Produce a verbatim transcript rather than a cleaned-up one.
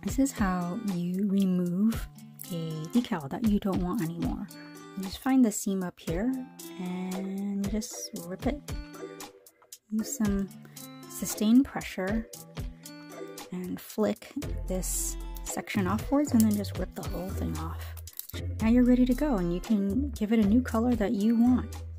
This is how you remove a decal that you don't want anymore. You just find the seam up here and just rip it. Use some sustained pressure and flick this section offwards and then just rip the whole thing off. Now you're ready to go and you can give it a new color that you want.